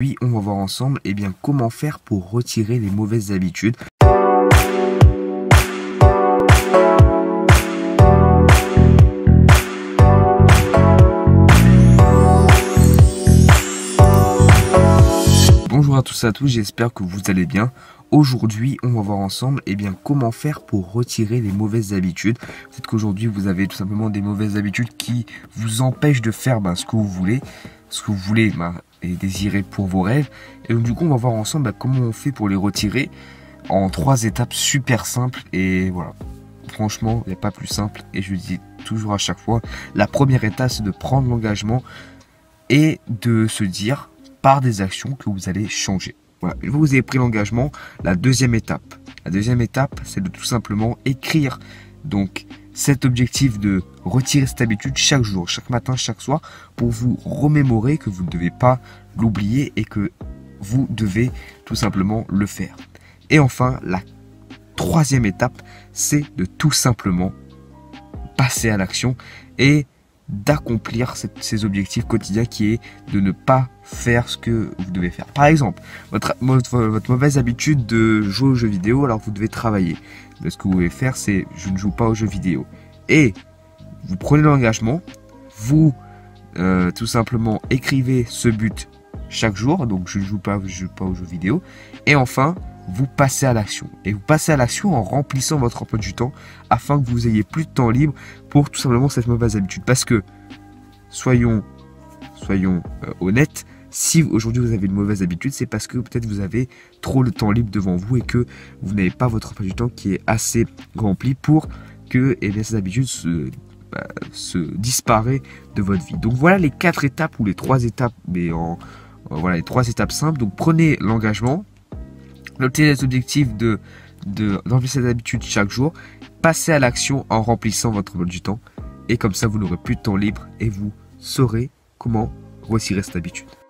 Oui, on va voir ensemble comment faire pour retirer les mauvaises habitudes. Bonjour à tous et à tous, j'espère que vous allez bien. Aujourd'hui, on va voir ensemble comment faire pour retirer les mauvaises habitudes. Peut-être qu'aujourd'hui, vous avez tout simplement des mauvaises habitudes qui vous empêchent de faire ce que vous voulez. Et désirer pour vos rêves. Et donc du coup, on va voir ensemble comment on fait pour les retirer en 3 étapes super simples. Et voilà, franchement, il n'y a pas plus simple. Et je le dis toujours à chaque fois, la première étape, c'est de prendre l'engagement et de se dire par des actions que vous allez changer. Voilà, une fois que vous avez pris l'engagement, la deuxième étape, c'est de tout simplement écrire donc cet objectif de retirer cette habitude chaque jour, chaque matin, chaque soir, pour vous remémorer que vous ne devez pas l'oublier et que vous devez tout simplement le faire. Et enfin, la troisième étape, c'est de tout simplement passer à l'action et d'accomplir ces objectifs quotidiens qui est de ne pas faire ce que vous devez faire. Par exemple, votre mauvaise habitude de jouer aux jeux vidéo, alors vous devez travailler. Ce que vous devez faire, c'est je ne joue pas aux jeux vidéo. Et vous prenez l'engagement, vous tout simplement écrivez ce but chaque jour, donc je ne joue pas aux jeux vidéo. Et enfin, vous passez à l'action. Et vous passez à l'action en remplissant votre emploi du temps afin que vous ayez plus de temps libre pour tout simplement cette mauvaise habitude. Parce que, soyons honnêtes, si aujourd'hui vous avez une mauvaise habitude, c'est parce que peut-être vous avez trop de temps libre devant vous et que vous n'avez pas votre emploi du temps qui est assez rempli pour que cette habitude se disparaît de votre vie. Donc voilà les 4 étapes ou les 3 étapes, mais voilà les 3 étapes simples. Donc prenez l'engagement, notez les objectifs d'enlever cette habitude chaque jour, passez à l'action en remplissant votre emploi du temps et comme ça vous n'aurez plus de temps libre et vous saurez comment retirer cette habitude.